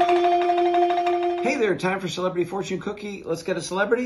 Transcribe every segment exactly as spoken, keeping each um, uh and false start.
Hey there, time for Celebrity Fortune Cookie. Let's get a celebrity.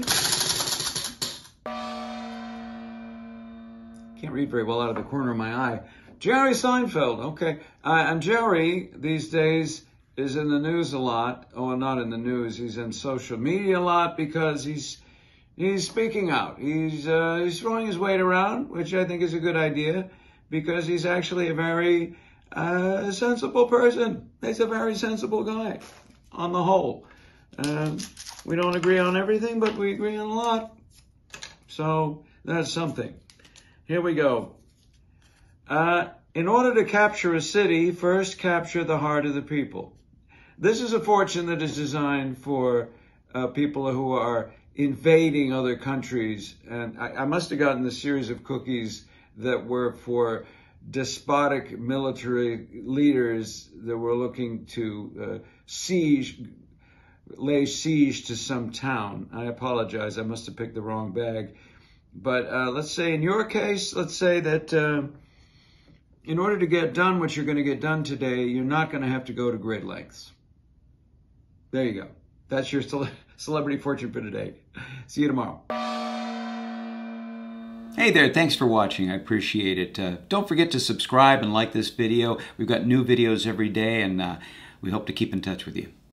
Can't read very well out of the corner of my eye. Jerry Seinfeld. Okay. Uh, and Jerry, these days, is in the news a lot. Oh, not in the news. He's in social media a lot because he's he's speaking out. He's uh, he's throwing his weight around, which I think is a good idea because he's actually a very uh, sensible person. He's a very sensible guy on the whole. Um, we don't agree on everything, but we agree on a lot. So that's something. Here we go. Uh, in order to capture a city, first capture the heart of the people. This is a fortune that is designed for uh, people who are invading other countries. And I, I must have gotten a series of cookies that were for despotic military leaders that were looking to uh, siege, lay siege to some town. I apologize. I must have picked the wrong bag. But uh, let's say in your case, let's say that uh, in order to get done what you're going to get done today, you're not going to have to go to great lengths. There you go. That's your cele celebrity fortune for today. See you tomorrow. Hey there, thanks for watching. I appreciate it. Uh, don't forget to subscribe and like this video. We've got new videos every day, and uh, we hope to keep in touch with you.